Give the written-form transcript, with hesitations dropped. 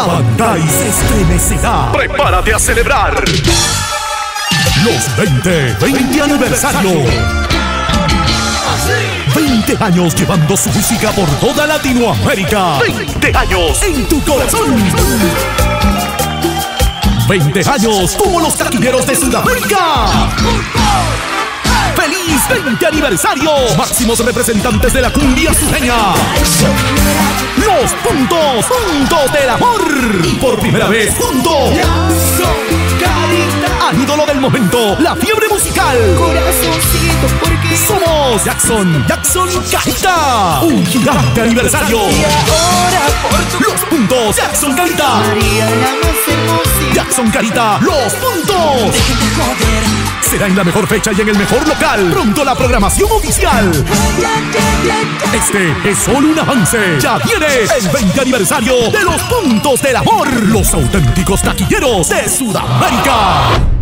Abancay se estremecerá. Prepárate a celebrar los 20 aniversario. 20 años llevando su música por toda Latinoamérica. 20 años en tu corazón. 20 años como los taquilleros de Sudamérica. ¡Feliz 20 aniversario! Máximos representantes de la cumbia sureña. Los puntos del amor. Y por primera vez juntos al ídolo del momento, la fiebre musical. Corazoncito, porque somos Jackson Carita. Un gigante aniversario. Y ahora por tu los puntos Jackson Carita. María la más hermosa. Jackson Carita, los puntos. Déjate joder. Será en la mejor fecha y en el mejor local. Pronto la programación oficial. Este es solo un avance. Ya viene el 20 aniversario de los puntos del amor. Los auténticos taquilleros de Sudamérica.